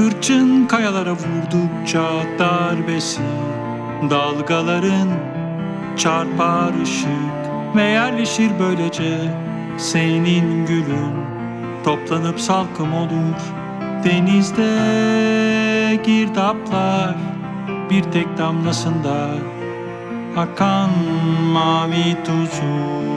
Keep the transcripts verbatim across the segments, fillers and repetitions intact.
Hırçın kayalara vurdukça darbesi, dalgaların çarpar ışık ve yerleşir böylece senin gülün. Toplanıp salkım olur denizde girdaplar, bir tek damlasında akan mavi tuzu.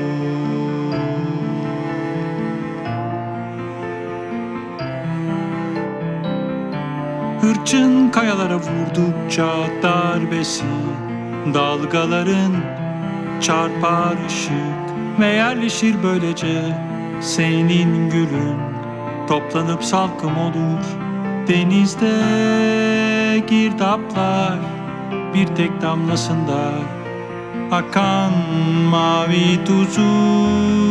Hırçın kayalara vurdukça darbesi, dalgaların çarpar ışık ve yerleşir böylece senin gülün. Toplanıp salkım olur denizde girdaplar, bir tek damlasında akan mavi tuzu.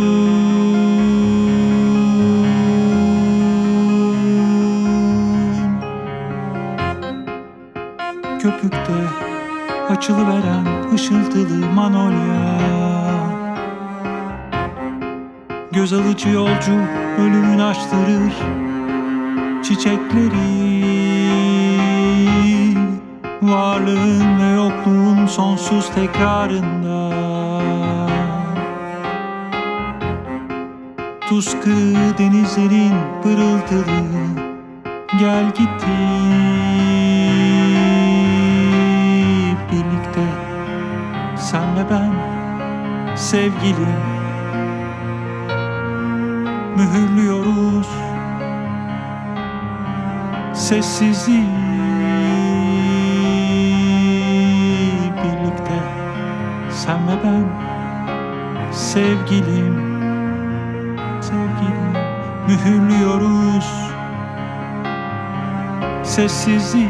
Köpükte açılıveren ışıltılı manolya, göz alıcı yolcu ölümün açtırır çiçekleri. Varlığın ve yokluğun sonsuz tekrarında tuzkı denizlerin pırıltılı gel gitti. Birlikte sen ve ben sevgilim, mühürlüyoruz sessizliği. Birlikte sen ve ben sevgilim, sevgilim, mühürlüyoruz sessizliği.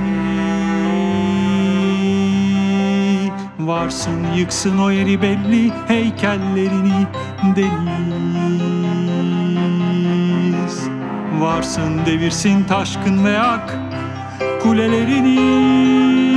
Varsın yıksın o yeri belli heykellerini deniz. Varsın devirsin taşkın ve ak kulelerini.